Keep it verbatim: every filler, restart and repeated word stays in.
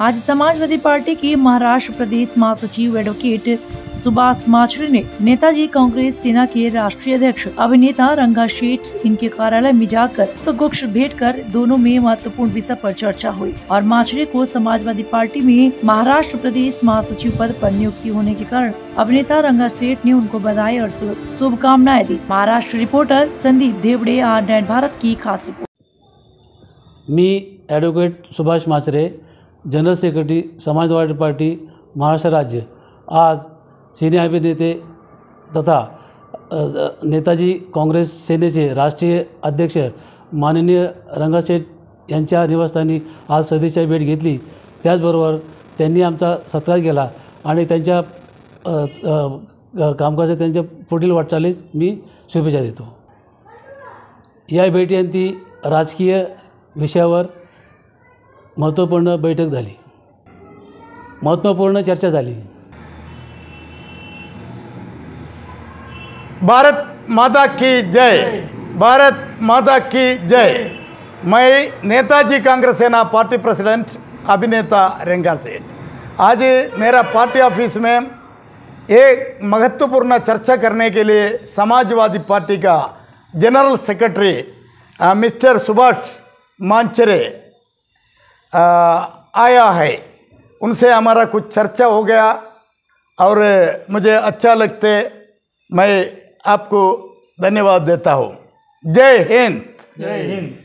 आज समाजवादी पार्टी की महाराष्ट्र प्रदेश महासचिव एडवोकेट सुभाष माचरे ने नेताजी कांग्रेस सेना के राष्ट्रीय अध्यक्ष अभिनेता रंगा सेठ इनके कार्यालय में जाकर तो गुप्त भेंट कर दोनों में महत्वपूर्ण विषय पर चर्चा हुई और माचरे को समाजवादी पार्टी में महाराष्ट्र प्रदेश महासचिव पद पर नियुक्ति होने के कारण अभिनेता रंगा सेठ ने उनको बधाई और शुभकामनाएं दी। Maharashtra reporter Sandeep Devade, R nine Bharat की खास रिपोर्ट। मी advocate Subhash Machre, general secretary Samajwadi party Maharashtra राज्य, आज सिने अभिनेते तथा नेताजी काँग्रेस सेनेचे राष्ट्रीय अध्यक्ष माननीय रंगा सेठ यांच्या निवासस्थानी आज सदिच्छा भेट घेतली। त्याचबरोबर त्यांनी आमचा सत्कार केला आणि त्यांच्या कामकाजात त्यांच्या पुढील वाटचालीस मी शुभेच्छा देतो। या भेटीअंती राजकीय विषयावर महत्त्वपूर्ण बैठक झाली, महत्त्वपूर्ण चर्चा झाली। भारत माता की जय, भारत माता की जय। मैं नेताजी कांग्रेस सेना पार्टी प्रेसिडेंट अभिनेता रंगा सेठ, आज मेरा पार्टी ऑफिस में एक महत्वपूर्ण चर्चा करने के लिए समाजवादी पार्टी का general secretary mister Subhash Machre आया है। उनसे हमारा कुछ चर्चा हो गया और मुझे अच्छा लगते, मैं आपको धन्यवाद देता हूँ। जय हिंद। जय हिंद।